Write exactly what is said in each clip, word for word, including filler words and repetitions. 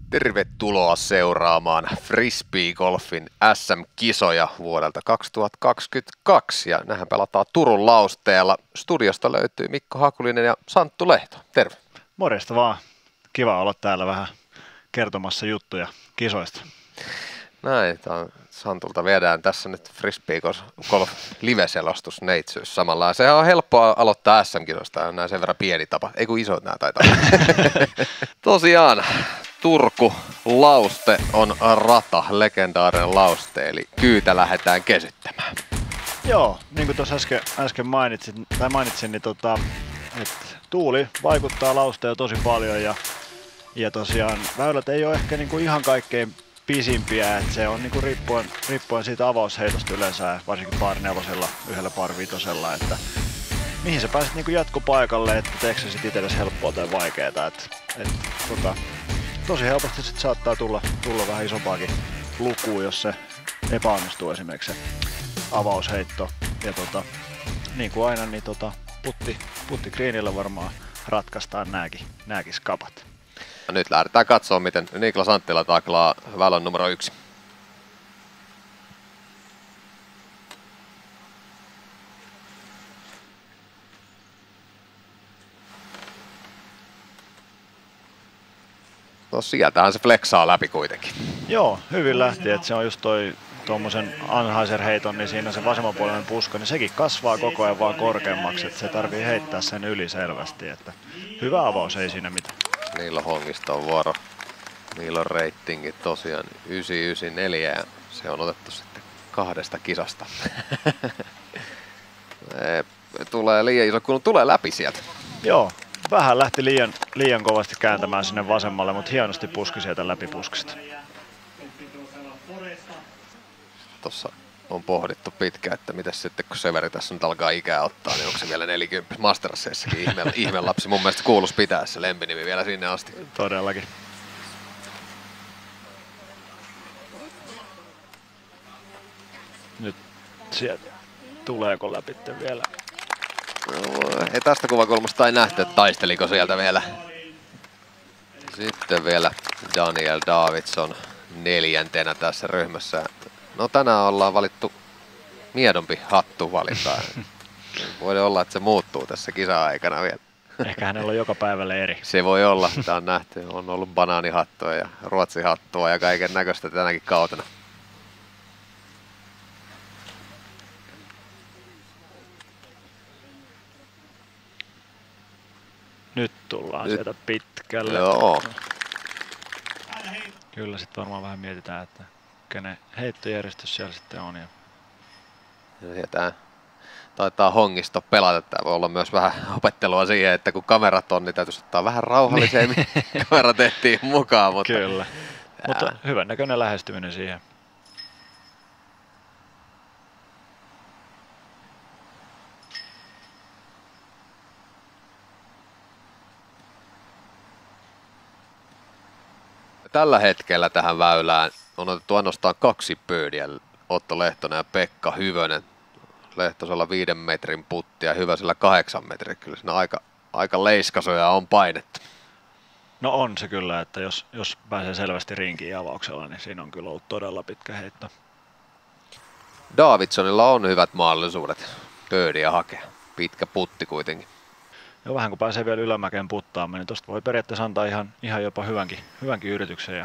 Tervetuloa seuraamaan Frisbee-golfin S M-kisoja vuodelta kaksituhattakaksikymmentäkaksi. Ja nähän pelataan Turun Lausteella. Studiosta löytyy Mikko Hakulinen ja Santtu Lehto. Terve. Morjesta vaan. Kiva olla täällä vähän kertomassa juttuja kisoista. Näin, Santulta viedään tässä nyt Frisbee-golf live-selostus neitsyys samalla. Ja sehän on helppoa aloittaa S M-kisoista, näin sen verran pieni tapa. Ei kun isot nämä taitaa. Tosiaan, Turku Lauste on rata, legendaarinen Lauste, eli kyytä lähdetään kesyttämään. Joo, niin kuin tuossa äsken, äsken mainitsin, tai mainitsin, niin tota, että tuuli vaikuttaa Lausteen tosi paljon ja, ja tosiaan väylät ei ole ehkä niinku ihan kaikkein pisimpiä, että se on niinku riippuen, riippuen siitä avausheitosta yleensä, varsinkin par nelosella, yhdellä par vitosella, että mihin sä pääset niinku jatkopaikalle, että teekö se sit itsellesi helppoa tai vaikeeta, että et, tota, tosi helposti sit saattaa tulla, tulla vähän isompaakin lukua, jos se epäonnistuu esimerkiksi se avausheitto, ja tota, niin kuin aina, niin tota, putti, putti greenillä varmaan ratkaistaan nääkin, nääkin skapat. Ja nyt lähdetään katsomaan, miten Niklas Anttila taklaa väylän numero yksi. No sieltähän se flexaa läpi kuitenkin. Joo, hyvin lähti, että se on just toi tuommoisen Anheuser-heiton, niin siinä se vasemmanpuolinen puska, niin sekin kasvaa koko ajan vaan korkeammaksi, että se tarvii heittää sen yli selvästi, että hyvä avaus, ei siinä mitään. Niillä Hongiston vuoro. Niillä on reitingi tosiaan yhdeksän yhdeksänkymmentäneljä ja se on otettu sitten kahdesta kisasta. Tulee liian iso, kun tulee läpi sieltä. Joo, vähän lähti liian, liian kovasti kääntämään sinne vasemmalle, mutta hienosti puski sieltä läpi puskista. Tuossa on pohdittu pitkään, että mitäs sitten kun Severi tässä nyt alkaa ikää ottaa, niin onko se vielä neljäkymmentä Masterasseissakin ihme, ihme lapsi. Mun mielestä kuuluisi pitää se lempinimi vielä sinne asti. Todellakin. Nyt sieltä tuleeko läpi vielä? No, ei tästä kuvakulmasta ei nähty, että taisteliko sieltä vielä. Sitten vielä Daniel Davidson neljäntenä tässä ryhmässä. No tänään ollaan valittu miedompi hattuvalinta. Voi olla, että se muuttuu tässä kisa-aikana vielä. Ehkä hänellä on joka päivälle eri. Se voi olla, tämä on nähty. On ollut banaanihattua ja ruotsihattua ja kaiken näköistä tänäkin kautena. Nyt tullaan Nyt. sieltä pitkälle. Joo. Kyllä sitten varmaan vähän mietitään, että kenen heittojärjestys siellä sitten on. Ja ja taitaa Hongisto pelata. Tämä voi olla myös vähän opettelua siihen, että kun kamerat on, niin täytyisi ottaa vähän rauhallisemmin. Kamera tehtiin mukaan, mutta kyllä. Mutta hyvän näköinen lähestyminen siihen. Tällä hetkellä tähän väylään on otettu ainoastaan kaksi pöydiä. Otto Lehtonen ja Pekka Hyvönen. Lehtosella viiden metrin putti ja Hyvösellä kahdeksan metrin. Kyllä siinä aika, aika leiskasoja on painettu. No on se kyllä, että jos, jos pääsee selvästi rinkiin avauksella, niin siinä on kyllä ollut todella pitkä heitto. Davidsonilla on hyvät mahdollisuudet pöydiä hakea. Pitkä putti kuitenkin. Ja vähän kun pääsee vielä ylämäkeen puttaamaan, niin tosta voi periaatteessa antaa ihan, ihan jopa hyvänkin, hyvänkin yrityksen ja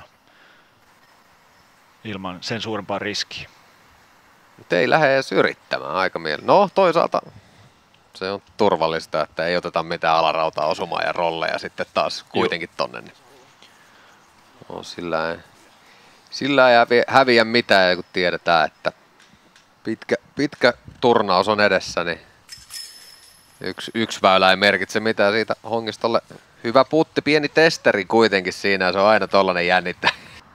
ilman sen suurempaa riskiä. Mutta ei lähde edes yrittämään aika mielellä. No toisaalta se on turvallista, että ei oteta mitään alarautaa osumaan ja rolleja sitten taas kuitenkin Juh. tonne. Niin no, sillä, ei, sillä ei häviä mitään, kun tiedetään, että pitkä, pitkä turnaus on edessä, niin Yksi, yksi väylä ei merkitse mitään siitä Hongistolle. Hyvä putti, pieni testeri kuitenkin siinä, se on aina tollanen jännittää.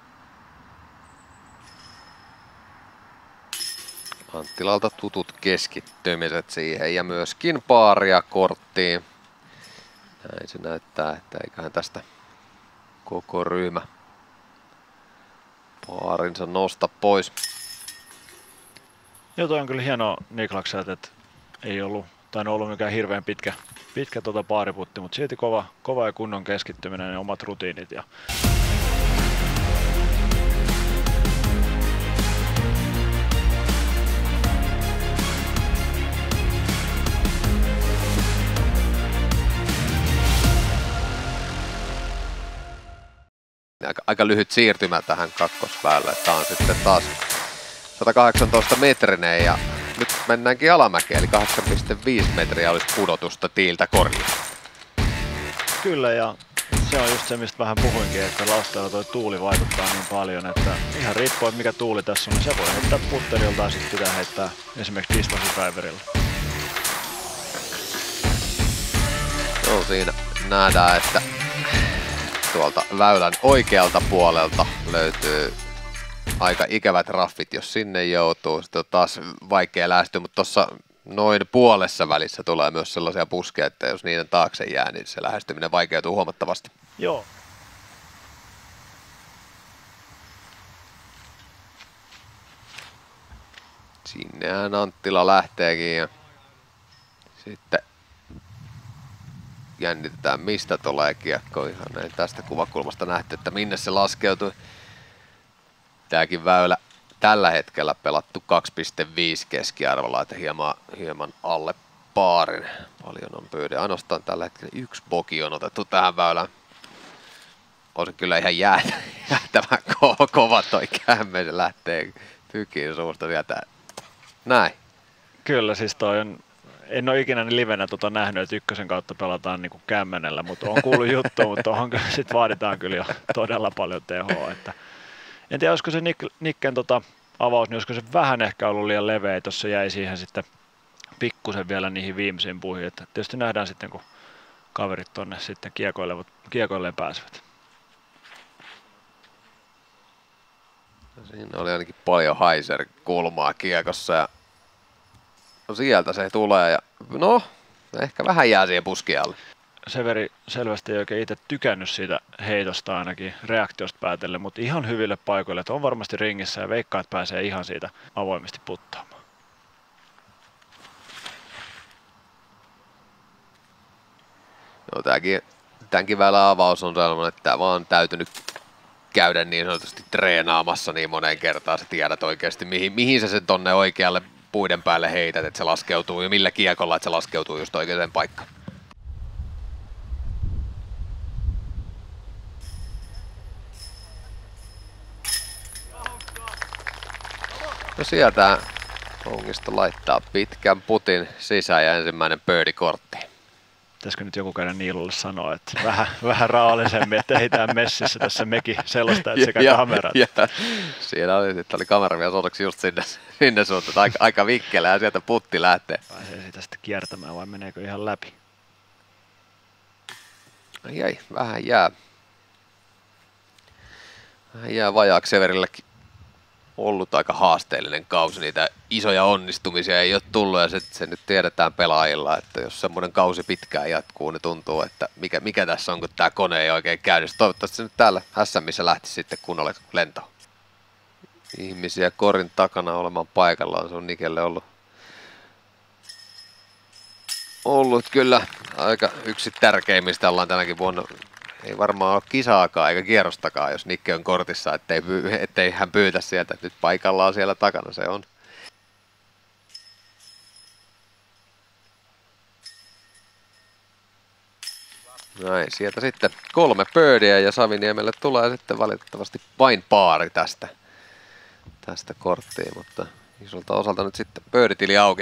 Anttilalta tutut keskittymiset siihen ja myöskin paaria korttiin. Näin se näyttää, että eiköhän tästä koko ryhmä paarinsa nosta pois. Joo, toi on kyllä hienoa Niklakselta, että ei ollut tainnut ollut mikään hirveän pitkä, pitkä tuota paariputti, mutta silti kova, kova ja kunnon keskittyminen ja omat rutiinit. Ja Aika, aika lyhyt siirtymä tähän kakkosväylälle. Tämä on sitten taas sata kahdeksantoista metrinen ja nyt mennäänkin alamäkeen, eli kahdeksan pilkku viisi metriä olisi pudotusta tiiltä korille. Kyllä, ja se on just se, mistä vähän puhuinkin, että lausteella toi tuuli vaikuttaa niin paljon, että ihan riippuu, että mikä tuuli tässä on, niin se voi heittää putterilta ja sitten pitää heittää esimerkiksi distance driverilla. No siinä nähdään, että tuolta väylän oikealta puolelta löytyy aika ikävät raffit, jos sinne joutuu. Sitten on taas vaikea lähestyä, mutta tuossa noin puolessa välissä tulee myös sellaisia puskeja, että jos niiden taakse jää, niin se lähestyminen vaikeutuu huomattavasti. Joo. Sinnehän Anttila lähteekin ja sitten jännitetään, mistä tulee kiekko. Ihan näin tästä kuvakulmasta nähty, että minne se laskeutui. Tääkin väylä tällä hetkellä pelattu kaksi pilkku viisi keskiarvolla, että hieman, hieman alle paarin. Paljon on pyyde. Ainoastaan tällä hetkellä yksi boki on otettu tähän väylään. On se kyllä ihan jäätä, jäätävän ko- kova toi kämme, se lähtee tykiin suusta sieltä. Näin. Kyllä, siis toi on, en ole ikinä livenä tota nähnyt, että ykkösen kautta pelataan niinku kämmenellä, mutta on kuullut juttu, mutta tuohon sit vaaditaan kyllä jo todella paljon tehoa. Että en tiedä, olisiko se Nik- Nikken tota avaus, niin olisiko se vähän ehkä ollut liian leveä, tuossa jäi siihen sitten pikkusen vielä niihin viimeisiin puihin. Että tietysti nähdään sitten, kun kaverit tonne sitten kiekoilleen pääsevät. Siinä oli ainakin paljon Heiser-kulmaa kiekossa ja no sieltä se tulee ja no ehkä vähän jää siihen puskialle. Severi selvästi ei oikein itse tykännyt siitä heitosta ainakin reaktiosta päätellen, mutta ihan hyville paikoille, että on varmasti ringissä ja veikkaa, että pääsee ihan siitä avoimesti puttaamaan. No tämäkin, tämänkin väylän avaus on sellainen, että tämä vaan täytynyt käydä niin sanotusti treenaamassa niin moneen kertaan, sä tiedät oikeasti mihin, mihin sä sen tonne oikealle puiden päälle heität, että se laskeutuu ja millä kiekolla, että se laskeutuu just oikeaan paikkaan. No sieltä Hongisto laittaa pitkän putin sisään ja ensimmäinen birdie-kortti. Pitäisikö nyt joku käydä Niilulle sanoa, että vähän, vähän raollisemmin, että ei tää messissä tässä mekin sellaista, että sekä ja, kamerat. Ja, siinä oli, sitten oli kamera vielä sodoksi just sinne, sinne suuntaan, aika, aika vikkelä ja sieltä putti lähtee. Pääsee sitä sitten kiertämään vai meneekö ihan läpi? Ai ei, vähän jää. Vähän jää vajaaksi Severilläkin. Ollut aika haasteellinen kausi, niitä isoja onnistumisia ei ole tullut ja se, se nyt tiedetään pelaajilla, että jos semmoinen kausi pitkään jatkuu, niin tuntuu, että mikä, mikä tässä on, kun tämä kone ei oikein käy. Toivottavasti se nyt täällä S M:ssä lähti sitten kunnolle lentoon. Ihmisiä korin takana olemaan paikallaan, se on Nikelle ollut, ollut kyllä aika yksi tärkeimmistä ollaan tänäkin vuonna. Ei varmaan ole kisaakaan eikä kierrostakaan, jos Nikke on kortissa, ettei, ettei hän pyytä sieltä. Nyt paikallaan siellä takana se on. Näin, sieltä sitten kolme birdiä ja Saviniemelle tulee sitten valitettavasti vain paari tästä, tästä korttiin, mutta isolta osalta nyt sitten birditili auki.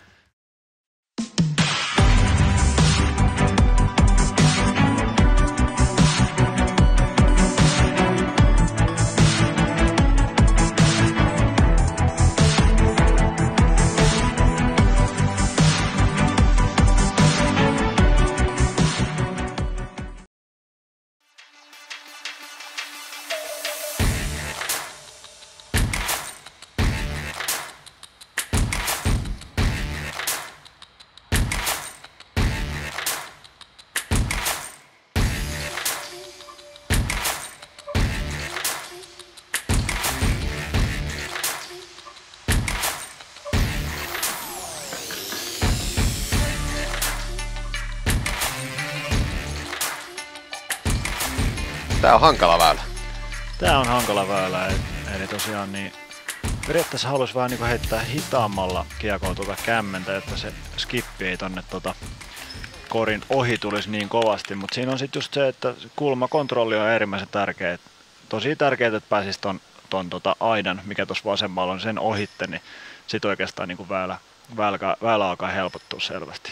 Tää on hankala väylä. Tää on hankala väylä, eli tosiaan niin periaatteessa haluaisi vähän niin heittää hitaammalla kiekolla tuota kämmentä, että se skippi ei tonne tota korin ohi tulisi niin kovasti, mutta siinä on sitten just se, että kulmakontrolli on äärimmäisen tärkeä, tosi tärkeää, että pääsisi ton, ton tota aidan, mikä tuossa vasemmalla on, sen ohitte, niin sitten oikeastaan niin kuin väylä, väylä, väylä alkaa helpottua selvästi.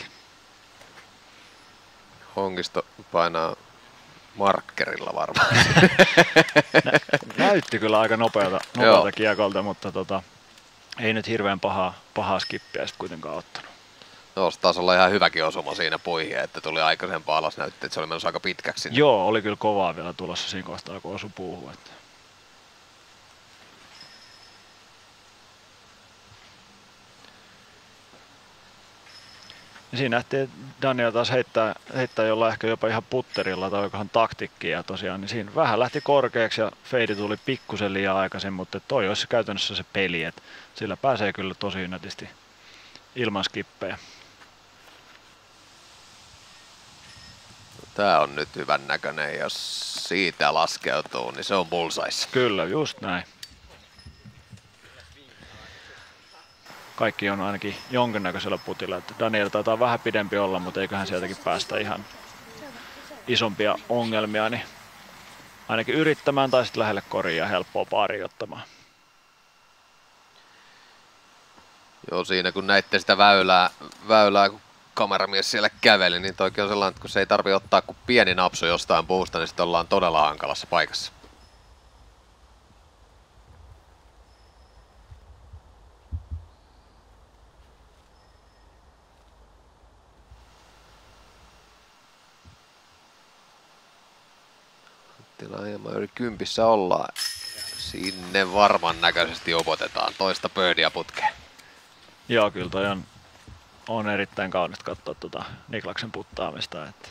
Hongisto painaa markkerilla varmaan. Nä, näytti kyllä aika nopeata, nopeata kiekolta, mutta tota, ei nyt hirveän pahaa, pahaa skippiä sitten kuitenkaan ottanut. No, se taisi olla ihan hyväkin osuma siinä puihin, että tuli aikaisempaa alas, näytti, että se oli menossa aika pitkäksi sinne. Joo, oli kyllä kovaa vielä tulossa siinä kohtaa, kun osui puuhun. Että. Ja siinä nähtiin, että Daniel taas heittää, heittää jollain ehkä jopa ihan putterilla tai olikohan taktikkiä ja tosiaan, niin siinä vähän lähti korkeaksi ja feidi tuli pikkusen liian aikaisin, mutta toi olisi käytännössä se peli, että sillä pääsee kyllä tosi nätisti ilman skippejä. Tää on nyt hyvän näköinen, jos siitä laskeutuu, niin se on bullseye. Kyllä, just näin. Kaikki on ainakin jonkinnäköisellä putilla. Että Daniel taitaa vähän pidempi olla, mutta eiköhän sieltäkin päästä ihan isompia ongelmia, niin ainakin yrittämään tai sitten lähelle koriin ja helppoa paaria ottamaan. Joo, siinä kun näitte sitä väylää, väylää kun kameramies siellä käveli, niin toikin on sellainen, että kun se ei tarvitse ottaa kuin pieni napsu jostain puusta, niin sitten ollaan todella hankalassa paikassa. Hieman yli kympissä ollaan. Sinne varman näköisesti upotetaan toista birdia putkeen. Joo, kyllä toi on, on erittäin kaunista katsoa tuota Niklaksen puttaamista. Että.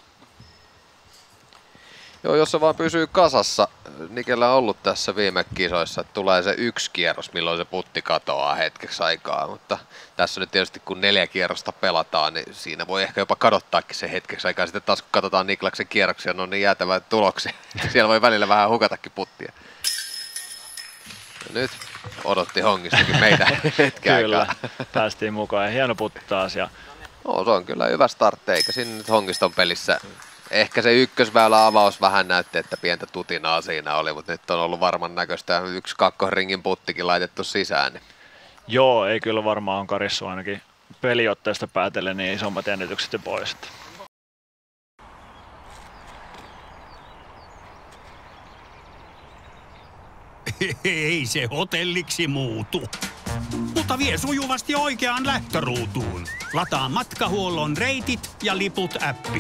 Joo, jos se vaan pysyy kasassa. Nikellä on ollut tässä viime kisoissa, että tulee se yksi kierros, milloin se putti katoaa hetkeksi aikaa. Mutta tässä nyt tietysti kun neljä kierrosta pelataan, niin siinä voi ehkä jopa kadottaakin se hetkeksi aikaa. Sitten taas kun katsotaan Niklaksen kierroksia, ne on niin jäätävää tuloksia. Siellä voi välillä vähän hukatakin puttia. Ja nyt odotti Hongistokin meitä hetken Kyllä, aikaa. päästiin mukaan ja hieno putti taas. Ja. No, se on kyllä hyvä startti, eikä siinä nyt Hongiston pelissä. Ehkä se ykkösväylä avaus vähän näytti, että pientä tutinaa siinä oli, mutta nyt on ollut varman näköistä yksi kakkosringin puttikin laitettu sisään. Niin. Joo, ei kyllä varmaan on karissu ainakin peliotteesta päätellen niin isommat jännitykset jo pois. Ei se hotelliksi muutu, mutta vie sujuvasti oikeaan lähtöruutuun. Lataa matkahuollon reitit ja liput -appi.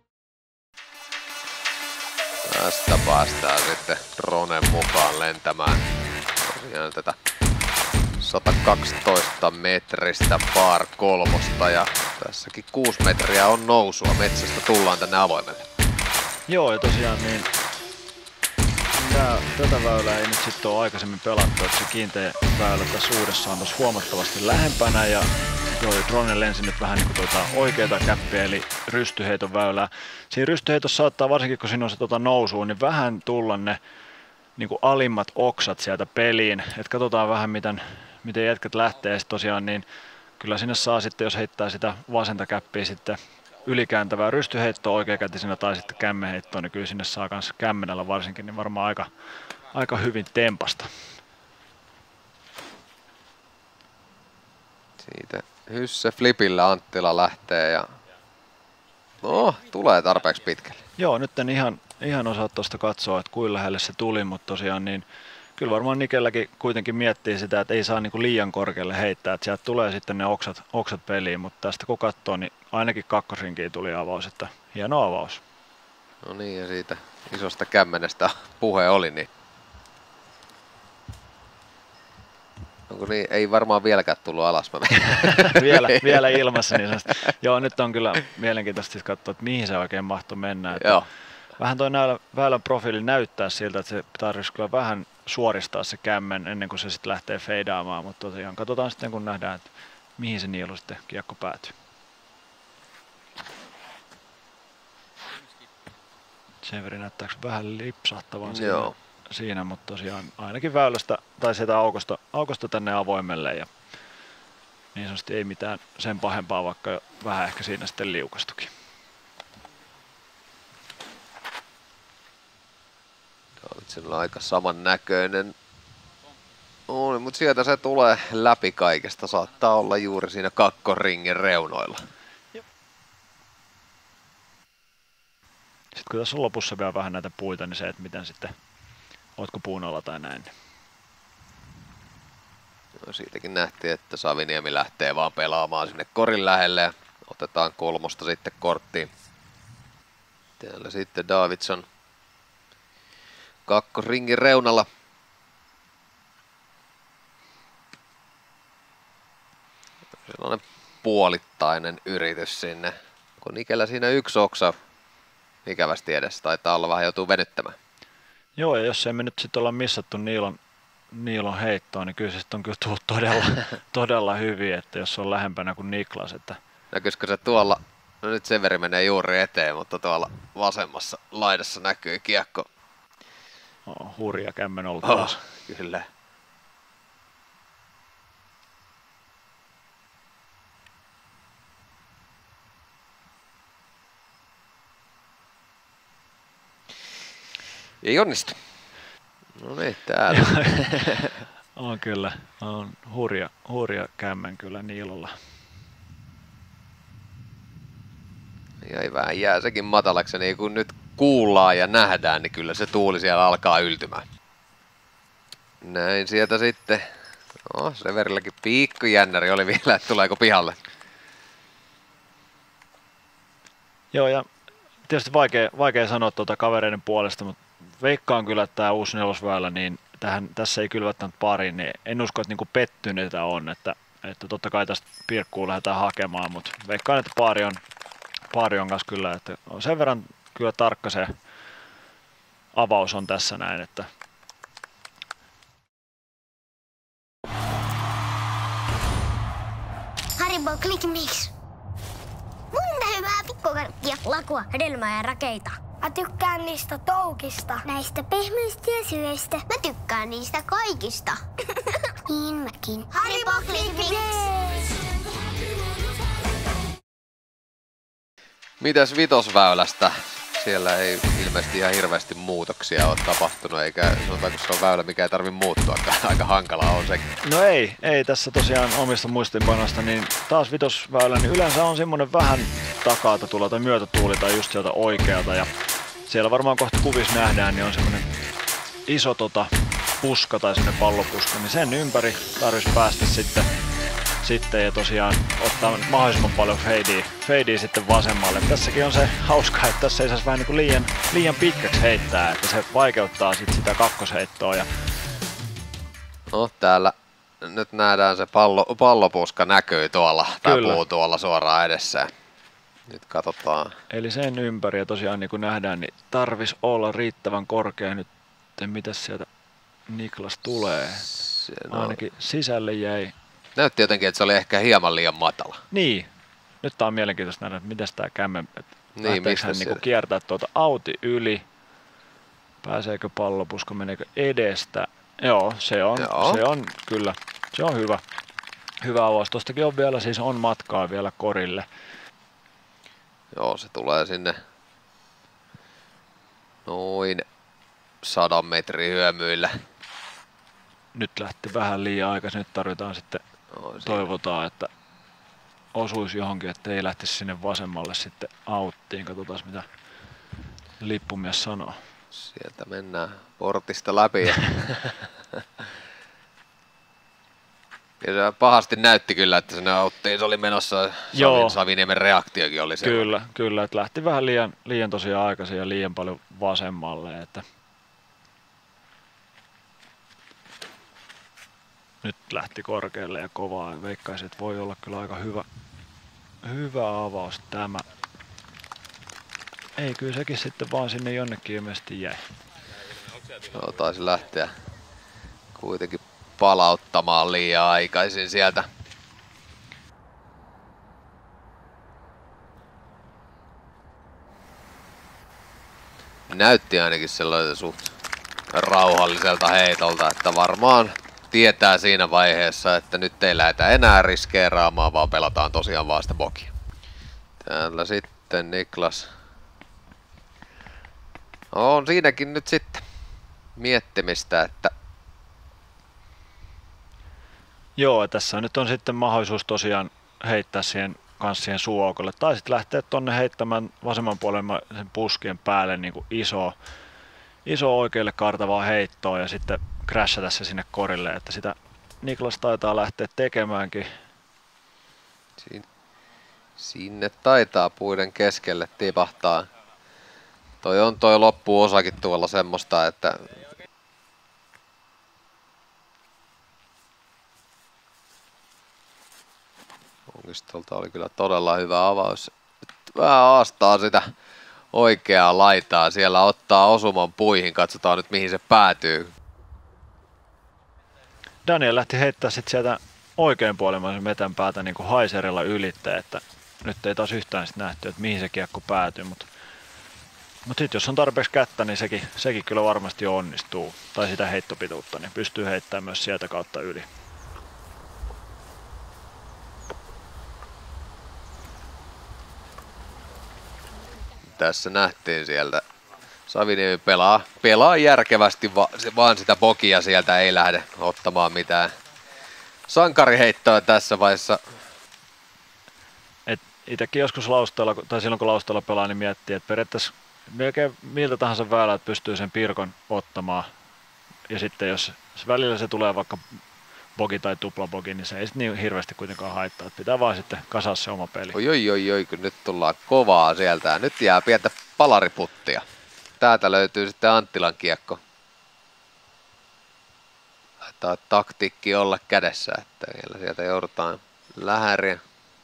Tästä päästään sitten dronen mukaan lentämään tosiaan tätä sata kaksitoista metristä par kolmosta ja tässäkin kuusi metriä on nousua. Metsästä tullaan tänne avoimelle. Joo, ja tosiaan niin tää, tätä väylää ei nyt sitten ole aikaisemmin pelattu, että se kiinteä väylä tässä uudessa on tossa huomattavasti lähempänä ja joo, drone lensi nyt vähän niinku tuota oikeata käppiä eli rystyheiton väylää. Siinä rystyheitossa saattaa, varsinkin kun siinä on se tuota nousua, niin vähän tulla ne niinku alimmat oksat sieltä peliin. Et katsotaan vähän miten, miten jätkät lähtee. Sitten tosiaan niin kyllä sinne saa sitten, jos heittää sitä vasenta käppiä sitten ylikääntävää rystyheittoa oikeakätisenä tai sitten kämmenheittoa, niin kyllä sinne saa myös kämmenellä varsinkin, niin varmaan aika, aika hyvin tempasta. Siitä hyssä flipillä Anttila lähtee ja no, tulee tarpeeksi pitkälle. Joo, nyt en ihan, ihan osaa tuosta katsoa, että kuinka lähelle se tuli, mutta tosiaan niin kyllä varmaan Nikelläkin kuitenkin miettii sitä, että ei saa niinku liian korkealle heittää, että sieltä tulee sitten ne oksat, oksat peliin, mutta tästä kun katsoo, niin ainakin kakkosrinkiin tuli avaus, että hieno avaus. No niin, ja siitä isosta kämmenestä puhe oli, niin onko niin? Ei varmaan vieläkään tullut alas. vielä, vielä ilmassa. Niin joo, nyt on kyllä mielenkiintoista katsoa, että mihin se oikein mahtoi mennä. Että vähän toi väylän profiili näyttää siltä, että se tarvitsisi kyllä vähän suoristaa se kämmen ennen kuin se sitten lähtee feidaamaan, mutta tosiaan katsotaan sitten kun nähdään, että mihin se nielu sitten kiekko päätyy. Severi näyttääkö vähän lipsahtavan siinä, siinä, mutta tosiaan ainakin väylästä tai sieltä aukosta, aukosta tänne avoimelle ja niin sanotusti ei mitään sen pahempaa, vaikka vähän ehkä siinä sitten liukastukin. Davidsonilla on aika samannäköinen. On, mutta sieltä se tulee läpi kaikesta. Saattaa olla juuri siinä kakkoringin reunoilla. Sitten kun tässä on lopussa vielä vähän näitä puita, niin se, että miten sitten, ootko puun alla tai näin. No, siitäkin nähtiin, että Saviniemi lähtee vaan pelaamaan sinne korin lähelle ja otetaan kolmosta sitten korttiin. Täällä sitten Davidson kakkoringin reunalla. Sellainen puolittainen yritys sinne. Kun Nikellä siinä yksi oksa ikävästi edessä, taitaa olla vähän joutuu venyttämään. Joo, ja jos ei me nyt sitten olla missattu Niilon, Niilon heittoa, niin kyllä se on kyllä tullut todella, todella hyvin, että jos se on lähempänä kuin Niklas. Että... Näkyisikö se tuolla, no nyt Severi menee juuri eteen, mutta tuolla vasemmassa laidassa näkyy kiekko. Oh, hurja kämmen ollut Oh, taas. kyllä. Ei onnistu. No niin, täällä. On kyllä, on hurja, hurja kämmen kyllä Niilolla. Jäi vähän jää sekin matalaksi, niin kun nyt kuullaan ja nähdään, niin kyllä se tuuli siellä alkaa yltymään. Näin sieltä sitten. No, Severilläkin piikkujännäri oli vielä, että tuleeko pihalle. Joo, ja tietysti vaikea, vaikea sanoa tuota kavereiden puolesta, mutta veikkaan kyllä, että tämä uusi nelosväylä, niin tähän, tässä ei kyllä välttämättä pariin, niin en usko, että niinku pettyneitä on, että, että totta kai tästä Pirkkuun lähdetään hakemaan, mutta veikkaan, että pari on, pari on kanssa kyllä, että on sen verran kyllä tarkka se avaus on tässä näin, että Haribo Click Mix. Monta hyvää pikkukarkkia, lakua, hedelmää ja rakeita. Mä tykkään niistä toukista. Näistä pehmeistä ja syöistä. Mä tykkään niistä kaikista. Niin mäkin. Haribo Click Mix. Mitäs vitosväylästä? Siellä ei ilmeisesti ihan hirveästi muutoksia ole tapahtunut, eikä sanotaanko se on väylä, mikä ei tarvitse muuttua. Aika hankala on sekin. no ei, ei tässä tosiaan omista muistinpanoista, niin taas vitosväylä, niin yleensä on semmoinen vähän takaata tulla tai myötätuuli tai just sieltä oikealta ja siellä varmaan kohta kuvissa nähdään, niin on semmoinen iso tota, puska tai semmoinen pallopuska, niin sen ympäri tarvitsisi päästä sitten, sitten ja tosiaan ottaa mahdollisimman paljon feidiä, feidiä sitten vasemmalle. Tässäkin on se hauskaa, että tässä ei saisi vähän niin kuin liian, liian pitkäksi heittää, että se vaikeuttaa sitten sitä kakkosheittoa. Ja No täällä nyt nähdään se pallo, pallopuska näkyy tuolla, tai Kyllä. puu tuolla suoraan edessä. Nyt katsotaan. eli sen ympäri ja tosiaan niin kuin nähdään, niin tarvis olla riittävän korkea nyt, mitä sieltä Niklas tulee. Se, no, Ainakin sisälle jäi. näytti jotenkin, että se oli ehkä hieman liian matala. Niin, nyt tää on mielenkiintoista nähdä, että miten tää kämmen, että Niin, lähteekö mistä hän se- niinku kiertää tuota auti yli, pääseekö pallopusko, meneekö edestä. Joo, se on, Joo. se on kyllä, se on hyvä, hyvä avaus. Tostakin on vielä, siis on matkaa vielä korille. Joo, se tulee sinne noin sadan metrin hyömyillä. Nyt lähti vähän liian aikaisin, nyt tarvitaan sitten, No, siinä. toivotaan, että osuisi johonkin, että ei lähtisi sinne vasemmalle sitten auttiin. Katsotaan mitä lippumies sanoo. Sieltä mennään portista läpi. Ja, ja se pahasti näytti kyllä, että sinne auttiin se oli menossa. Joo. Savin, Saviniemen reaktiokin oli se. Kyllä, kyllä, että lähti vähän liian, liian tosiaan aikaisin ja liian paljon vasemmalle, että nyt lähti korkealle ja kovaa ja veikkaisin, että voi olla kyllä aika hyvä, hyvä avaus tämä. Ei, kyllä sekin sitten vaan sinne jonnekin ilmeisesti jäi. Joo, taisi lähteä kuitenkin palauttamaan liian aikaisin sieltä. Näytti ainakin sellaisen suht rauhalliselta heitolta, että varmaan tietää siinä vaiheessa, että nyt ei lähdetä enää riskeeraamaan, vaan pelataan tosiaan vaan sitä bokia. Täällä sitten Niklas. On siinäkin nyt sitten miettimistä, että Joo, tässä nyt on sitten mahdollisuus tosiaan heittää siihen kanssa siihen suuaukolle. Tai sitten lähteä tonne heittämään vasemman puolen sen puskien päälle niin kuin iso, iso oikealle kartavaa heittoa ja sitten crashata se sinne korille. Että sitä Niklas taitaa lähteä tekemäänkin. Siin, sinne taitaa puiden keskelle tipahtaa. Toi on toi loppuosakin tuolla semmoista, että Hongistolta oli kyllä todella hyvä avaus. Vähän haastaa sitä oikeaa laitaa. Siellä ottaa osuman puihin. Katsotaan nyt mihin se päätyy. Daniel lähti heittää sitten sieltä oikein puolemmaisen metän päätä niin kuin haiserilla ylitte, että nyt ei taas yhtään sit nähty, että mihin se kiekko päätyy, mutta mut sitten jos on tarpeeksi kättä, niin sekin, sekin kyllä varmasti onnistuu, tai sitä heittopituutta, niin pystyy heittämään myös sieltä kautta yli. Tässä nähtiin sieltä. Saviniemi pelaa, pelaa järkevästi, va, vaan sitä bokia sieltä ei lähde ottamaan mitään sankariheittoa tässä vaiheessa. Et itekin joskus lausteella, tai silloin kun lausteella pelaa, niin miettii, että periaatteessa melkein miltä tahansa väylältä pystyy sen pirkon ottamaan. Ja sitten jos välillä se tulee vaikka bogi tai tuplabogi, niin se ei sitten niin hirveästi kuitenkaan haittaa. Et pitää vaan sitten kasaa se oma peli. Oi, oi, oi, oi, kun nyt tullaan kovaa sieltä. Nyt jää pientä palariputtia. Täältä löytyy sitten Anttilan kiekko. Taitaa taktiikki olla kädessä, että sieltä joudutaan lähäriä.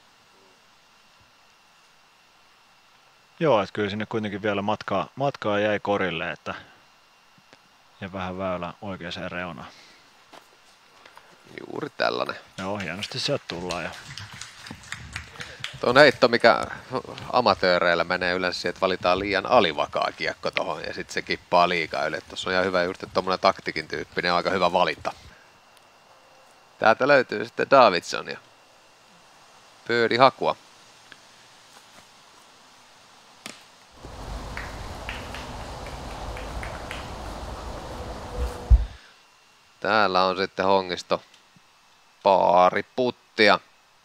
Joo, että kyllä sinne kuitenkin vielä matkaa, matkaa jäi korille, että ja vähän väylä oikeaan reunaan. Juuri tällainen. Joo, hienosti sieltä tullaan. Ja tuo on heitto, mikä amatööreillä menee yleensä siihen, että valitaan liian alivakaa kiekko tohon ja sitten se kippaa liikaa yli. Tuossa on ihan hyvä just, että tommonen taktikin tyyppinen on aika hyvä valinta. Täältä löytyy sitten Davidson ja Pöödi hakua. Täällä on sitten Hongisto pari puttia.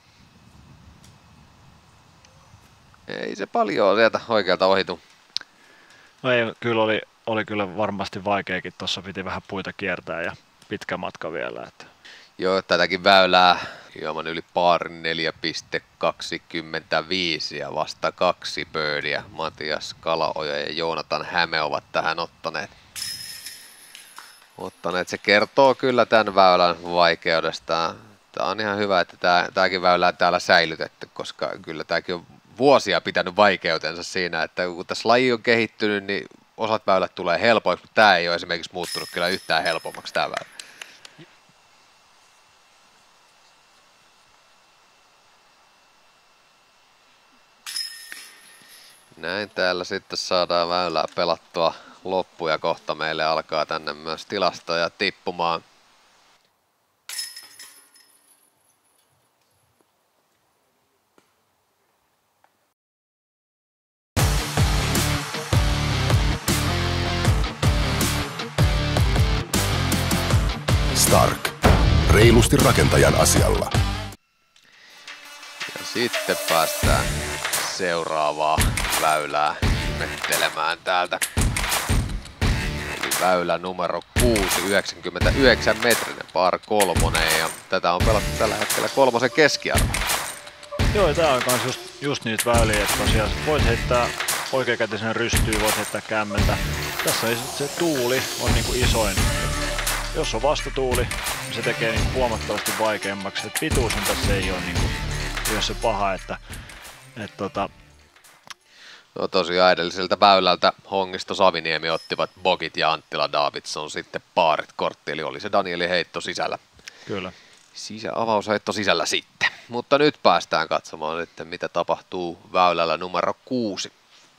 Ei se paljon sieltä oikealta ohitu. no ei, kyllä oli, oli kyllä varmasti vaikeakin. Tuossa piti vähän puita kiertää ja pitkä matka vielä. Että. Joo, tätäkin väylää hieman yli paarin neljä pilkku kaksikymmentäviisi ja vasta kaksi birdiä. Matias Kalaoja ja Joonatan Häme ovat tähän ottaneet. ottaneet. Se kertoo kyllä tämän väylän vaikeudesta. Tämä on ihan hyvä, että tämä, tämäkin väylä on täällä säilytetty, koska kyllä tämäkin on vuosia pitänyt vaikeutensa siinä, että kun tässä laji on kehittynyt, niin osat väylät tulee helpoiksi, mutta tämä ei ole esimerkiksi muuttunut kyllä yhtään helpommaksi tämä väylä. Näin täällä sitten saadaan väylää pelattua loppu ja kohta meille alkaa tänne myös tilastoja tippumaan. Stark. Reilusti rakentajan asialla. Ja sitten päästään seuraavaa väylää ihmettelemään täältä. Eli väylä numero kuusi, yhdeksänkymmentäyhdeksän metrinen par kolmonen ja tätä on pelattu tällä hetkellä kolmosen keskiarvo. Joo, ja tää on kans just, just niitä väyliä, että tosiaan voit heittää oikeakätisen rystyyn, voit heittää kämmentä. Tässä on se tuuli on niinku isoin. Jos on vastatuuli, niin se tekee niinku huomattavasti vaikeammaksi. Et pituus on tässä ei ole niinku, ei ole se paha, että et tota. No tosiaan edelliseltä väylältä Hongisto Saviniemi ottivat bogit ja Anttila Davidson sitten paarit kortti, eli oli se Danielin heitto sisällä. Kyllä. Sisä, avausheitto sisällä sitten. Mutta nyt päästään katsomaan sitten, mitä tapahtuu väylällä numero kuusi.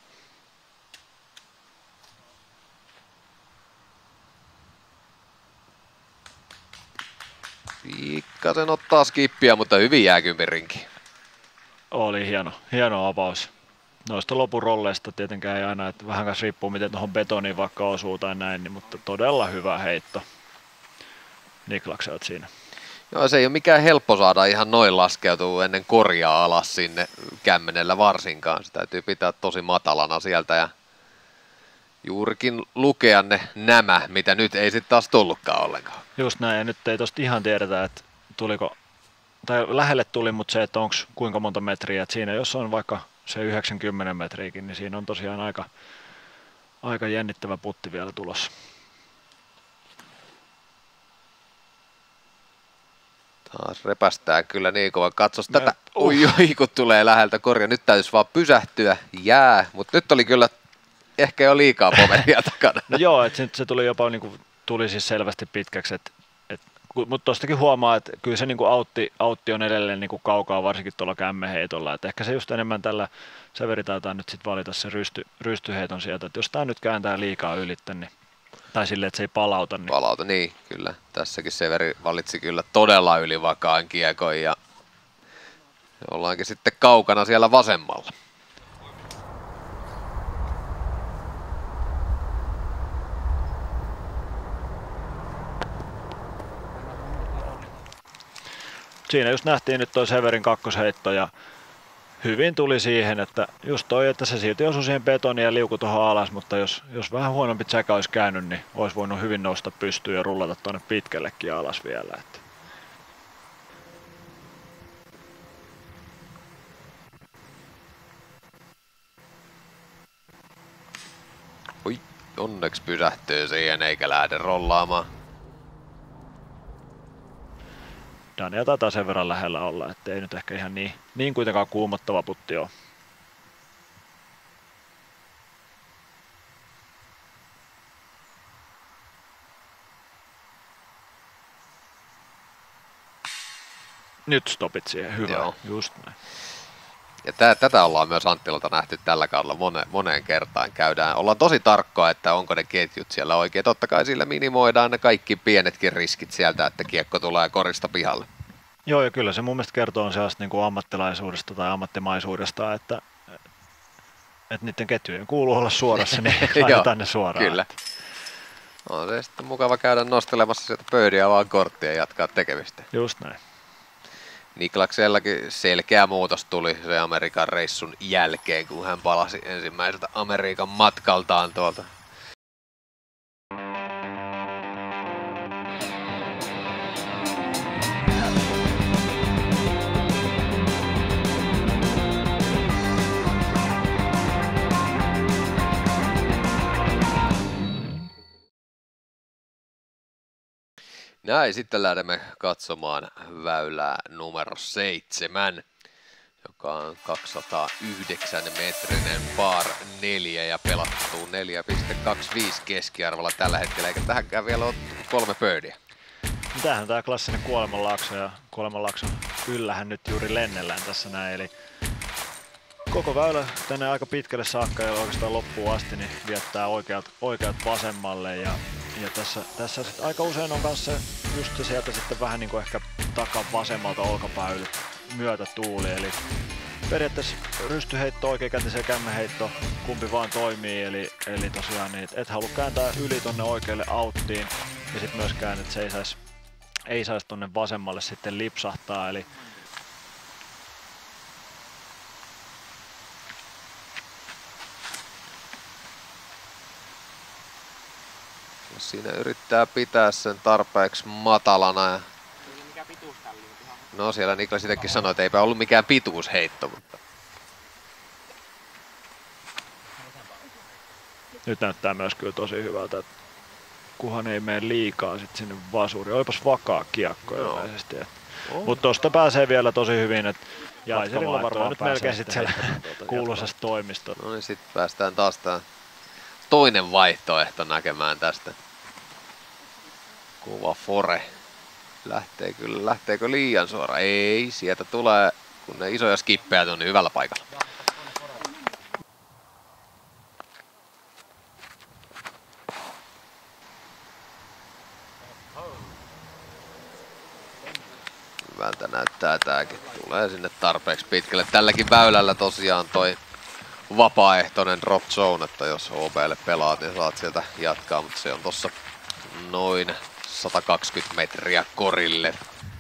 Pikkasen ottaa skippiä, mutta hyvin jääkympin rinki. Oli hieno, hieno avaus. noista lopun rolleista tietenkään ei aina, että vähän kanssa riippuu miten tuohon betoniin vaikka osuu tai näin, niin, mutta todella hyvä heitto Niklakselta siinä. Joo, se ei ole mikään helppo saada ihan noin laskeutuu ennen korjaa alas sinne kämmenellä varsinkaan. Se täytyy pitää tosi matalana sieltä ja juurikin lukea ne nämä, mitä nyt ei sitten taas tullutkaan ollenkaan. Just näin, ja nyt ei tosta ihan tiedetä, että tuliko, tai lähelle tuli, mutta se, että onko kuinka monta metriä. Että siinä jos on vaikka se yhdeksänkymmentä metriäkin, niin siinä on tosiaan aika, aika jännittävä putti vielä tulossa. Taas repästää kyllä niin kova. Katsos tätä. Uh. Ui, ui, kun tulee läheltä korja. Nyt täytyisi vaan pysähtyä. Jää. Mutta nyt oli kyllä ehkä jo liikaa pomeria takana. No joo, että se tuli jopa niinku, tuli siis selvästi pitkäksi. Et, et, mutta tuostakin huomaa, että kyllä se niinku autti, autti on edelleen niinku kaukaa, varsinkin tuolla kämmenheitolla. Et ehkä se just enemmän tällä Severi taitaa nyt sit valita se rysty, rystyheiton sieltä. Et jos tämä nyt kääntää liikaa ylittä, niin tai silleen, että se ei palauta. Niin. Palauta, niin kyllä. Tässäkin Severi valitsi kyllä todella ylivakaan kiekon ja ollaankin sitten kaukana siellä vasemmalla. Siinä just nähtiin nyt toi Severin kakkosheitto ja hyvin tuli siihen, että just toi, että se silti osui siihen betoniin ja liukui tuohon alas, mutta jos, jos vähän huonompi tsäkä olisi käynyt, niin olisi voinut hyvin nousta pystyyn ja rullata tuonne pitkällekin alas vielä. Että. Oi, onneksi pysähtyy siihen eikä lähde rollaamaan. Dania taitaa sen verran lähellä olla, että ei nyt ehkä ihan niin, niin kuitenkaan kuumottava putti ole. Nyt stopit siihen, hyvä, Joo. Just näin. Ja tää, tätä ollaan myös Anttilalta nähty tällä kaudella mone, moneen kertaan. Käydään, ollaan tosi tarkkoa, että onko ne ketjut siellä oikein. Totta kai sillä minimoidaan ne kaikki pienetkin riskit sieltä, että kiekko tulee korista pihalle. Joo, ja kyllä se mun mielestä kertoo sellaista niin kuin ammattilaisuudesta tai ammattimaisuudesta, että, että niiden ketjujen kuuluu olla suorassa, niin laitetaan ne suoraan. Kyllä. On se sitten mukava käydä nostelemassa sieltä pöydiä vaan korttia ja jatkaa tekemistä. Just näin. Niklaksellakin selkeä muutos tuli se Amerikan reissun jälkeen, kun hän palasi ensimmäiseltä Amerikan matkaltaan tuolta. Näin, sitten lähdemme katsomaan väylää numero seitsemän, joka on kaksisataayhdeksän metrinen par neljä ja pelattu neljä pilkku kaksikymmentäviisi keskiarvolla tällä hetkellä, eikä tähänkään vielä ole kolme birdiä. Tämähän on tämä klassinen kuolemanlaakso ja kuolemanlaakson yllähän nyt juuri lennellään tässä näin, eli koko väylä tänne aika pitkälle saakka ja oikeastaan loppuun asti niin viettää oikeat, oikeat vasemmalle ja Ja tässä, tässä sit aika usein on kanssa just se sieltä sitten vähän niin kuin ehkä takan vasemmalta olkapää myötä tuuli. Eli periaatteessa rystyheitto, oikeakätisen ja kämmenheitto, kumpi vaan toimii. Eli, eli tosiaan niin, et halua kääntää yli tonne oikealle auttiin ja sitten myöskään, että se ei saisi ei sais tonne vasemmalle sitten lipsahtaa. Eli Siinä yrittää pitää sen tarpeeksi matalana. Ja no siellä Niklas itsekin sanoi, että eipä ollut mikään pituusheitto. Mutta nyt näyttää myös kyllä tosi hyvältä, että kunhan ei mene liikaa sit sinne vasuriin. Olipas vakaa kiekko no. ilmeisesti. Oh. Mutta tosta pääsee vielä tosi hyvin. Et Jaiserilla varmaan nyt melkein sitten siellä kuuluisessa toimistolla. No niin, sitten päästään taas tämän toinen vaihtoehto näkemään tästä. Kova fore. Lähtee kyllä, lähteekö liian suora? Ei, sieltä tulee, kun ne isoja skippejä on niin hyvällä paikalla. Hyvältä näyttää tääkin. Tulee sinne tarpeeksi pitkälle. Tälläkin väylällä tosiaan toi vapaaehtoinen drop zone, että jos O B:lle pelaat, niin saat sieltä jatkaa, mutta se on tossa noin sata kaksikymmentä metriä korille.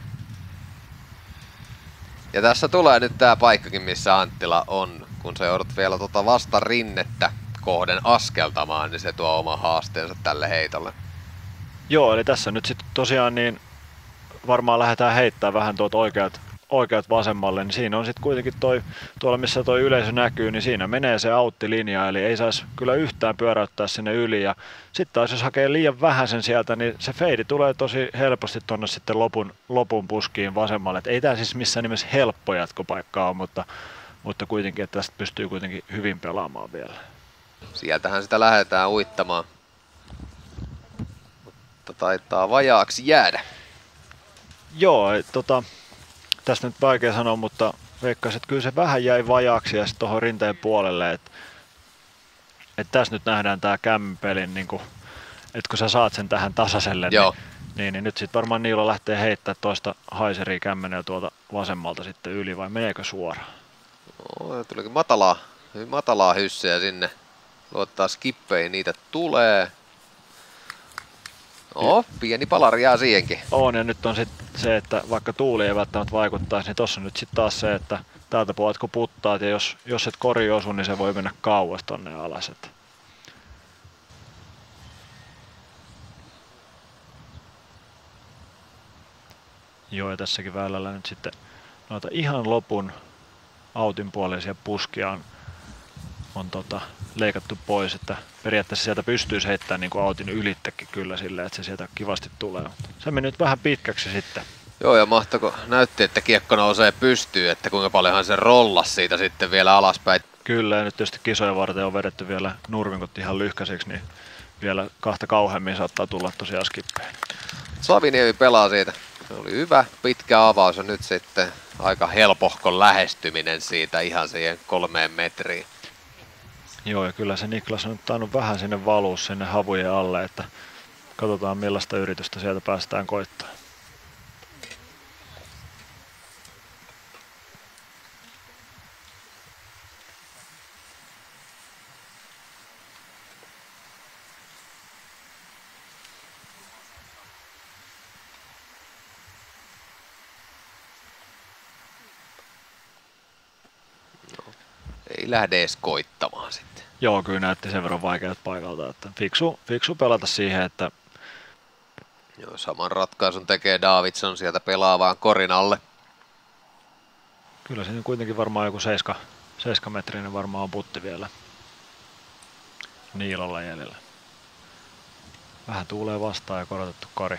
Ja tässä tulee nyt tää paikkakin, missä Anttila on. Kun sä joudut vielä tota vastarinnettä kohden askeltamaan, niin se tuo oman haasteensa tälle heitolle. Joo, eli tässä nyt sitten tosiaan niin varmaan lähdetään heittämään vähän tuot oikeat, oikeat vasemmalle, niin siinä on sitten kuitenkin toi, tuolla missä toi yleisö näkyy, niin siinä menee se auttilinja, eli ei saisi kyllä yhtään pyöräyttää sinne yli. Ja sitten taas jos hakee liian vähän sen sieltä, niin se feidi tulee tosi helposti tuonne sitten lopun, lopun puskiin vasemmalle. Et ei tämä siis missään nimessä helppo jatkopaikka ole, mutta, mutta kuitenkin, että tästä pystyy kuitenkin hyvin pelaamaan vielä. Sieltähän sitä lähdetään uittamaan, mutta taitaa vajaaksi jäädä. Joo, et, tota, tästä nyt vaikea sanoa, mutta veikkaisin, että kyllä se vähän jäi vajaaksi ja sitten tuohon rinteen puolelle. Että et tässä nyt nähdään tämä kämmipelin, niin että kun sä saat sen tähän tasaiselle, niin, niin, niin nyt sitten varmaan Niilo lähtee heittämään toista haiseria kämmenellä tuolta vasemmalta sitten yli, vai meneekö suoraan? No, tulikin matalaa, hyvin matalaa hyssyä sinne. Luottaa skippeihin, niitä tulee. No, pieni palari jää siihenkin. On, ja nyt on sitten se, että vaikka tuuli ei välttämättä vaikuttaisi, niin tossa on nyt sitten taas se, että täältä puolelta kun puttaat, ja jos, jos et kori osu, niin se voi mennä kauas tonne alas. Että. Joo, ja tässäkin väylällä nyt sitten noita ihan lopun autinpuoleisia puskia on, on tota, leikattu pois, että periaatteessa sieltä pystyisi heittämään niin kuin autin ylittekin kyllä silleen, että se sieltä kivasti tulee. Se meni nyt vähän pitkäksi sitten. Joo, ja mahtako näytti, että kiekko nousee pystyyn, että kuinka paljonhan se rollas siitä sitten vielä alaspäin. Kyllä, ja nyt tietysti kisoja varten on vedetty vielä nurminkot ihan lyhkäiseksi, niin vielä kahta kauheammin saattaa tulla tosiaan skippejä. Saviniemi pelaa siitä. Se oli hyvä pitkä avaus ja nyt sitten aika helpohko lähestyminen siitä ihan siihen kolmeen metriin. Joo, ja kyllä se Niklas on nyt tainnut vähän sinne valua sinne havujen alle, että katsotaan millaista yritystä sieltä päästään koittamaan. Ei lähde edes koittamaan sitten. Joo, kyllä näytti sen verran vaikeat paikalta, että fiksu, fiksu pelata siihen, että... Joo, saman ratkaisun tekee Davidson sieltä pelaavaan korin alle. Kyllä siinä kuitenkin varmaan joku seiska, seiska metrinen varmaan on putti vielä Niilolla jäljellä. Vähän tuulee vastaan ja korotettu kori.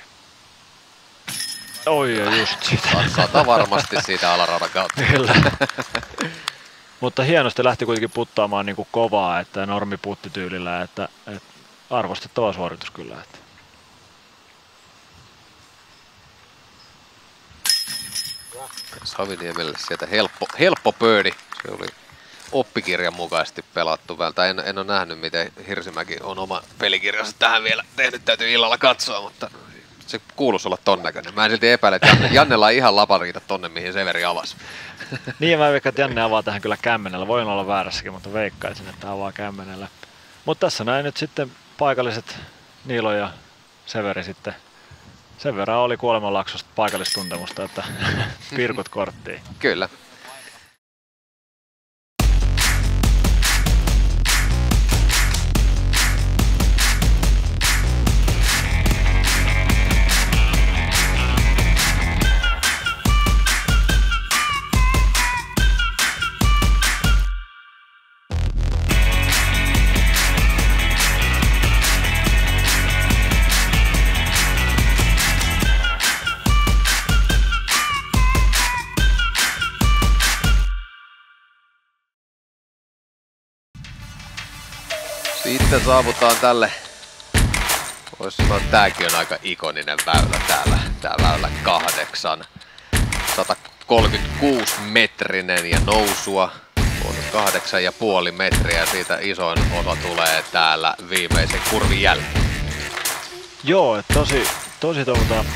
Oi, ja just sitä. Sata varmasti siitä alaraudan kautta. Kyllä. Mutta hienosti lähti kuitenkin puttaamaan niin kuin kovaa, että normipuuttityylillä, että, että arvostettava suoritus kyllä. Että. Saviniemelle sieltä helppo, helppo pöydi. Se oli oppikirjan mukaisesti pelattu. Tai en, en ole nähnyt, miten Hirsimäki on oma pelikirjansa tähän vielä tehnyt. Täytyy illalla katsoa, mutta se kuuluisi olla ton näköinen. Mä en silti epäile, että Janne, Jannella on ihan lapariita tonne, mihin Severi avasi. Niin, mä veikkaan, että Janne avaa tähän kyllä kämmenellä. Voin olla väärässäkin, mutta veikkaisin, että avaa kämmenellä. Mutta tässä näin nyt sitten paikalliset Niilo ja Severi sitten. Sen verran oli kuolemanlaksosta paikallistuntemusta, että pirkut korttiin. Kyllä. Sitten saavutaan tälle, voisi sanoa, että tääkin on aika ikoninen väylä täällä, tää väylä kahdeksan. sata kolmekymmentäkuusi metrinen ja nousua on kahdeksan ja puoli metriä, siitä isoin osa tulee täällä viimeisen kurvin jälkeen. Joo, että tosi, tosi tuota,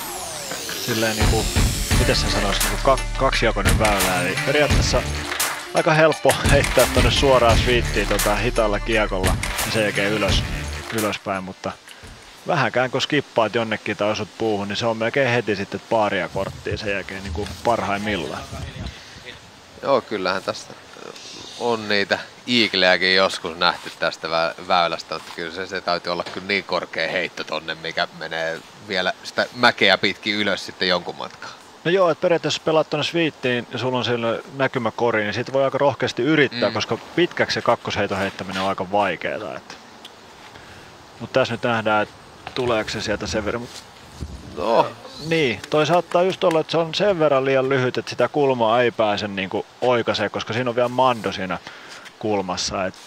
silleen niinku, miten sen sanoisi, niinku kaksijakoinen väylä, eli periaatteessa aika helppo heittää tonne suoraan sviittiin tota hitaalla kiekolla ja sen jälkeen ylös, ylöspäin, mutta vähänkään kun skippaat jonnekin tai osut puuhun, niin se on melkein heti sitten paaria korttia sen jälkeen niin kuin parhaimmillaan. Joo, kyllähän tästä on niitä iiglejäkin joskus nähty tästä vä- väylästä, mutta kyllä se, se täytyy olla kyllä niin korkea heitto tonne, mikä menee vielä sitä mäkeä pitkin ylös sitten jonkun matkaa. No joo, että periaatteessa pelaat tuonne sviittiin ja sulla on siellä näkymäkori, niin siitä voi aika rohkeasti yrittää, mm. koska pitkäksi se kakkosheiton heittäminen on aika vaikeaa. Että... Mutta tässä nyt nähdään, että tuleeko se sieltä sen verran. No. Niin, toi saattaa just olla, että se on sen verran liian lyhyt, että sitä kulmaa ei pääse niinku oikaiseen, koska siinä on vielä mando siinä kulmassa. Et...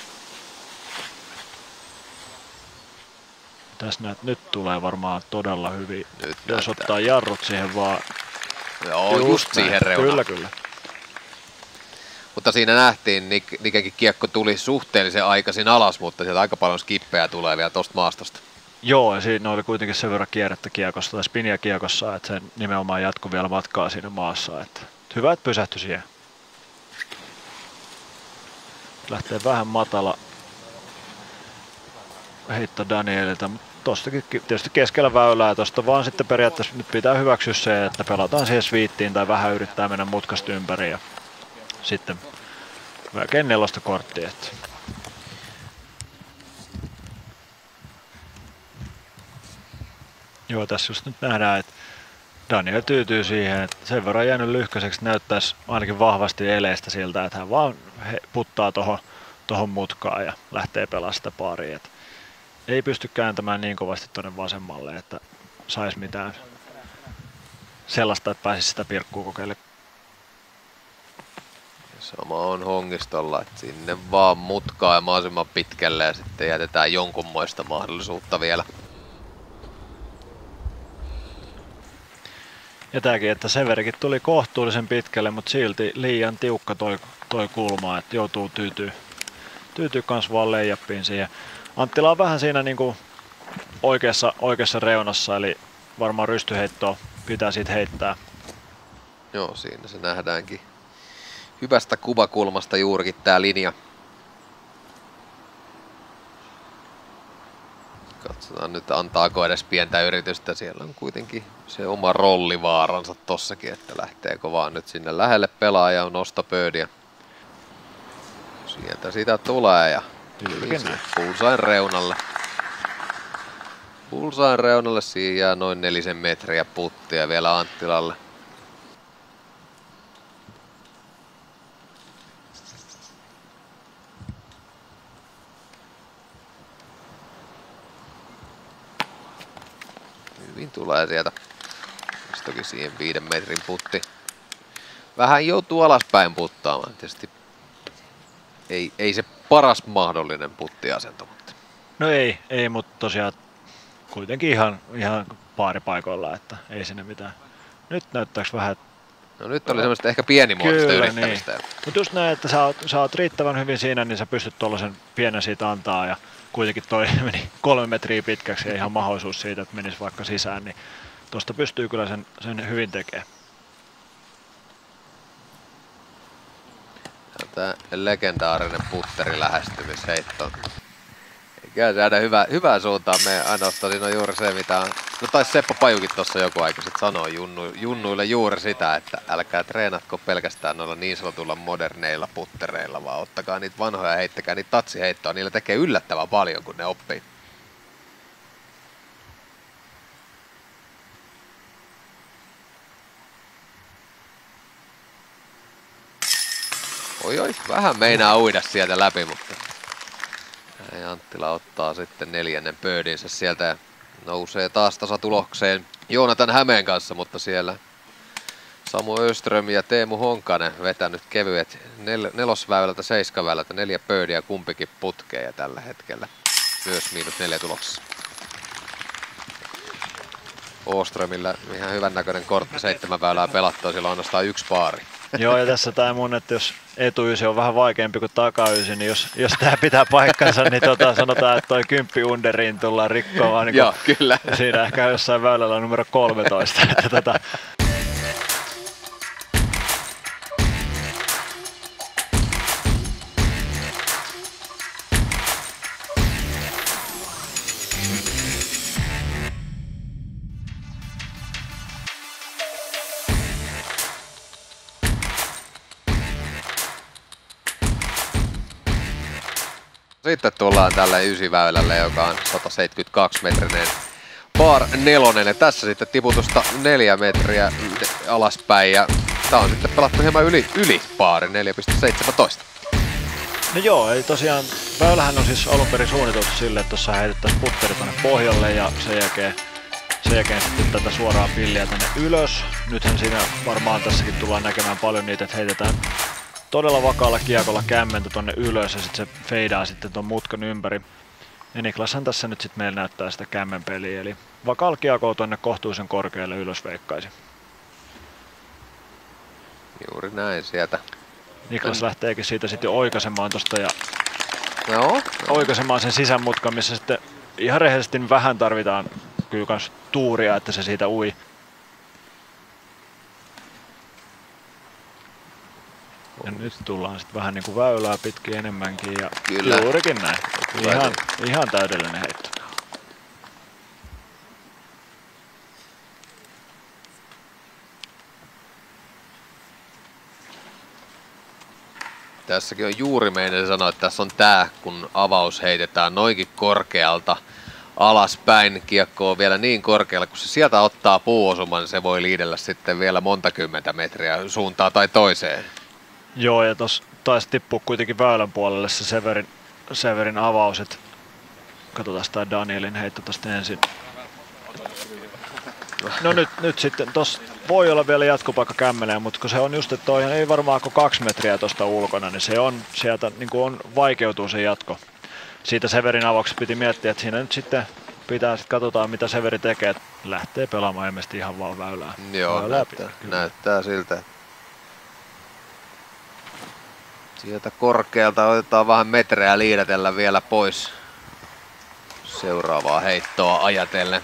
Tässä näet, nyt tulee varmaan todella hyvin, nyt jos näyttää. Ottaa jarrut siihen vaan. Joo, just, just siihen reunaan. Kyllä, kyllä. Mutta siinä nähtiin, Nik- Nikekin kiekko tuli suhteellisen aikaisin alas, mutta sieltä aika paljon skippejä tulee vielä tosta maastosta. Joo, ja siinä oli kuitenkin sen verran kierrettä kiekossa tai spinia kiekossa, että se nimenomaan jatkui vielä matkaa siinä maassa. Että hyvä, että pysähtyi siihen. Lähtee vähän matala heitto Danielilta, mutta tostakin tietysti keskellä väylää, tosta vaan sitten periaatteessa nyt pitää hyväksyä se, että pelataan siihen sviittiin tai vähän yrittää mennä mutkasta ympäri ja sitten melkein nelosta korttia. Että. Joo, tässä just nyt nähdään, että Daniel tyytyy siihen, että sen verran jäänyt lyhkäiseksi näyttäisi ainakin vahvasti eleistä siltä, että hän vaan puttaa tohon, tohon mutkaan ja lähtee pelaamaan sitä paaria. Että ei pysty kääntämään niin kovasti tuonne vasemmalle, että saisi mitään sellaista, että pääsisi sitä pirkkua kokeille. Sama on Hongistolla, että sinne vaan mutkaa ja mahdollisimman pitkälle ja sitten jätetään jonkunmoista mahdollisuutta vielä. Ja tääkin, että Severikin tuli kohtuullisen pitkälle, mutta silti liian tiukka toi, toi kulma, että joutuu tyytyy, tyytyy kans vaan leijappiin siihen. Anttila on vähän siinä niinku oikeassa, oikeassa reunassa, eli varmaan rystyheittoa pitää siitä heittää. Joo, siinä se nähdäänkin. Hyvästä kuvakulmasta juurikin tää linja. Katsotaan nyt, antaako edes pientä yritystä. Siellä on kuitenkin se oma rollivaaransa tossakin, että lähteekö vaan nyt sinne lähelle pelaajaa nostopöydiä. Sieltä sitä tulee ja Bullsain reunalle. Bullsain reunalle siinä jää noin nelisen metriä puttia vielä Anttilalle. Hyvin tulee sieltä. Toki siihen viiden metrin putti. Vähän joutuu alaspäin puttaamaan. Tietysti ei, ei se paras mahdollinen puttiasento. Mutta. No ei, ei, mutta tosiaan kuitenkin ihan, ihan paaripaikoilla, että ei sinne mitään. Nyt näyttääks vähän. No nyt oli semmoista ehkä pienimuotoista Kyllä, yrittämistä. Niin. Mutta just näin, että sä oot, sä oot riittävän hyvin siinä, niin sä pystyt tuollaisen pienen siitä antaa ja kuitenkin toi meni kolme metriä pitkäksi ja ihan mahdollisuus siitä, että menisi vaikka sisään, niin tosta pystyy kyllä sen, sen hyvin tekemään. Tämä legendaarinen putteri lähestymisheitto. Eikä se aina hyvä, hyvää suuntaan mene. Ainoastaan siinä on juuri se, mitä on. No taisi Seppo Pajukin tuossa joku aika sitten sanoa junnu, junnuille juuri sitä, että älkää treenatko pelkästään noilla niin sanotuilla moderneilla puttereilla, vaan ottakaa niitä vanhoja ja heittäkää niitä tatsiheittoa. Niillä tekee yllättävän paljon, kun ne oppii. Oi oi, vähän meinaa uida sieltä läpi, mutta ja Anttila ottaa sitten neljännen pöydinsä sieltä ja nousee taas tasatulokseen Joonatan Hämeen kanssa, mutta siellä Samu Öström ja Teemu Honkanen vetänyt kevyet nel- nelosväylältä, seiskaväylältä, neljä pöydiä kumpikin putkeja tällä hetkellä. Myös miinus neljä tuloksessa. Åströmillä ihan hyvän näköinen kortti, seitsemän väylää pelattua, sillä on ainoastaan yksi paari. Joo, ja tässä tämä mun, että jos etuysi on vähän vaikeampi kuin takaysi, niin jos, jos tämä pitää paikkansa, niin tota, sanotaan, että toi kymppi underin tullaan rikkomaan. Niin joo, kyllä. Siinä ehkä jossain väylällä numero kolmetoista. Että, tota. Sitten tullaan tälle ysiväylälle, joka on sata seitsemänkymmentäkaksi metrinen par nelonen. Ja tässä sitten tiputusta neljä metriä alaspäin. Ja tää on sitten pelattu hieman yli, yli paari, neljä pilkku seitsemäntoista. No joo, eli tosiaan väylähän on siis alun perin suunniteltu sille, että tuossa heitettäisiin putteri tonne pohjalle ja sen jälkeen, sen jälkeen sitten tätä suoraa pilliä tänne ylös. Nythän siinä varmaan tässäkin tullaan näkemään paljon niitä, että heitetään todella vakaalla kiekolla kämmentä tonne ylös ja sitten se feidaa sitten ton mutkan ympäri. Ja Niklashan tässä nyt sitten meillä näyttää sitä kämmenpeliä, eli vakaalla kiekolla tonne kohtuullisen korkealle ylös veikkaisin. Juuri näin sieltä. Niklas lähteekin siitä sitten oikaisemaan tosta ja Joo. oikaisemaan sen sisänmutkan, missä sitten ihan rehellisesti vähän tarvitaan kyllä kans tuuria, että se siitä ui. Ja nyt tullaan sitten vähän niinku väylää pitkin enemmänkin ja Kyllä. juurikin näin. Ihan, ihan täydellinen heitto. Tässäkin on juuri meidän sanoa, että tässä on tää, kun avaus heitetään noinkin korkealta alaspäin. Kiekko on vielä niin korkealla, kun se sieltä ottaa puuosuman, niin se voi liidellä sitten vielä monta kymmentä metriä suuntaan tai toiseen. Joo, ja tossa taisi tippua kuitenkin väylän puolelle se Severin, Severin avaus, et katsotaan tää Danielin heitto tosta ensin. No nyt, nyt sitten, tossa voi olla vielä jatkopaikka kämmeneen, mutta kun se on just, että toi ei varmaan kuin kaksi metriä tosta ulkona, niin se on sieltä, niin kuin on, vaikeutuu se jatko. Siitä Severin avauksessa piti miettiä, että siinä nyt sitten pitää sitten katsotaan mitä Severi tekee, että lähtee pelaamaan ilmeisesti ihan vaan väylää. Joo, väylää näyttää, näyttää siltä. Sieltä korkealta otetaan vähän metrejä liidätellä vielä pois seuraavaa heittoa ajatellen.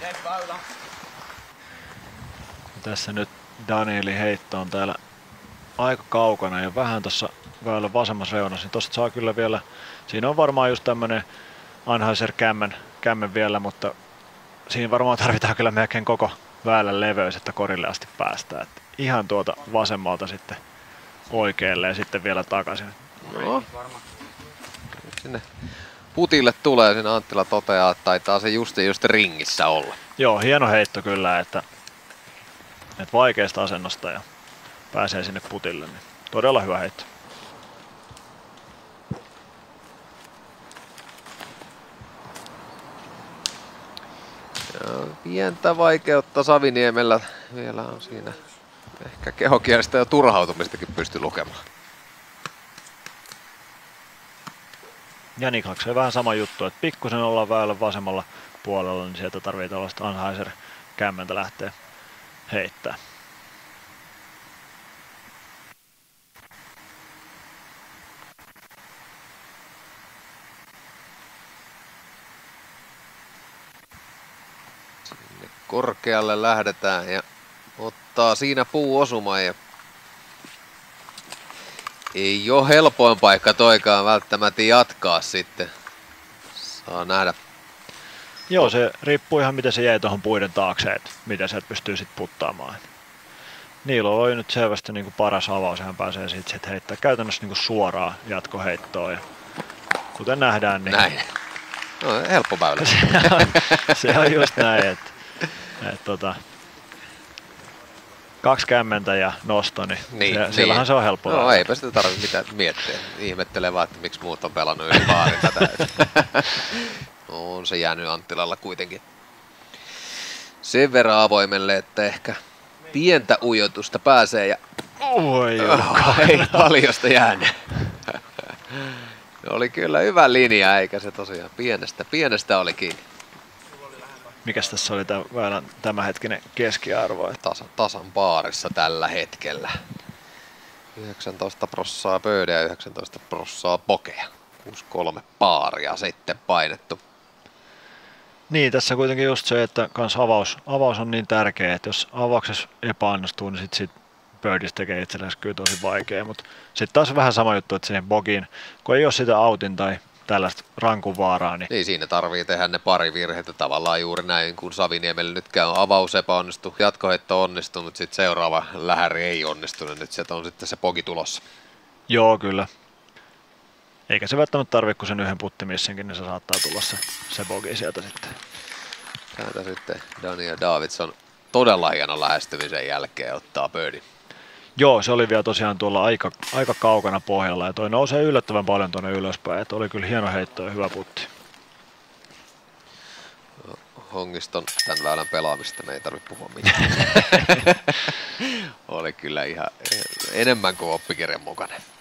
Tässä nyt Danielin heitto on täällä aika kaukana ja vähän tuossa väylän vasemmassa reunassa, niin tosta saa kyllä vielä, siinä on varmaan just tämmönen Anheuser kämmen, kämmen vielä, mutta siinä varmaan tarvitaan kyllä melkein koko väylän leveys, että korille asti päästään. Että ihan tuota vasemmalta sitten oikealle ja sitten vielä takaisin. No. Sinne putille tulee, siinä Anttila toteaa, että taitaa se just, just ringissä olla. Joo, hieno heitto kyllä, että, että vaikeasta asennosta ja pääsee sinne putille, niin todella hyvä heitto. Ja pientä vaikeutta Saviniemellä vielä on siinä. Ehkä kehokielestä ja turhautumistakin pystyy lukemaan. Ja Niklakseen vähän sama juttu, että pikkusen ollaan väylän vasemmalla puolella, niin sieltä tarvii tällaista Anheuser kämmentä lähteä heittää. Sinne korkealle lähdetään ja ottaa siinä puuosuma ja ei ole helpoin paikka toikaan välttämättä jatkaa sitten. Saa nähdä. Joo, se riippuu ihan miten se jäi tuohon puiden taakse, että miten sieltä pystyy sitten puttaamaan. Niilo oli nyt selvästi niin kuin paras avaus, hän pääsee sitten sit heittää käytännössä niin kuin suoraa jatkoheittoa. Ja kuten nähdään, niin Näin. No, helppo väylä. se, on, se on just näin, että et, tota, kaksi kämmentä ja nosto, niin, Niin, se, niin. sillähän se on helppo No väylä. eipä sitä tarvitse mitään miettiä. Ihmettelee vaan, että miksi muut on pelannut yli baarin tätä. No, on se jäänyt Anttilalla kuitenkin sen verran avoimelle, että ehkä pientä ujotusta pääsee ja Oi, oh, ei paljosta jäänyt. Oli kyllä hyvä linja, eikä se tosiaan pienestä, pienestä oli kiinni. mikäs tässä oli tämä väylän tämänhetkinen keskiarvo? Että Tasan, tasan baarissa tällä hetkellä. yhdeksäntoista prossaa pöydä ja yhdeksäntoista prossaa pokea. kuusi kolme baaria sitten painettu. niin, tässä kuitenkin just se, että kans avaus, avaus on niin tärkeä, että jos avauksessa epäonnistuu, niin sit, sit Birdies tekee itsellensä kyllä tosi vaikea. Mutta sitten taas vähän sama juttu, että siihen bogiin, kun ei ole sitä autin tai tällaista rankuvaaraa, niin Niin siinä tarvii tehdä ne pari virhettä tavallaan juuri näin, kun Saviniemellä nyt käy avaus epäonnistu, jatkoheitto onnistunut, sitten seuraava lähäri ei onnistunut, nyt sieltä on sitten se pogi tulossa. joo kyllä. Eikä se välttämättä tarvitse, kun sen yhden puttimissenkin, niin se saattaa tulla se, se bogi sieltä sitten. Täältä sitten Daniel Davidson todella hienon lähestymisen jälkeen ottaa birdie. Joo, se oli vielä tosiaan tuolla aika, aika kaukana pohjalla ja toi nousee yllättävän paljon tuonne ylöspäin, että oli kyllä hieno heitto ja hyvä putti. Hongiston tämän väylän pelaamista me ei tarvitse puhua mitään. Oli kyllä ihan enemmän kuin oppikirjan mukainen.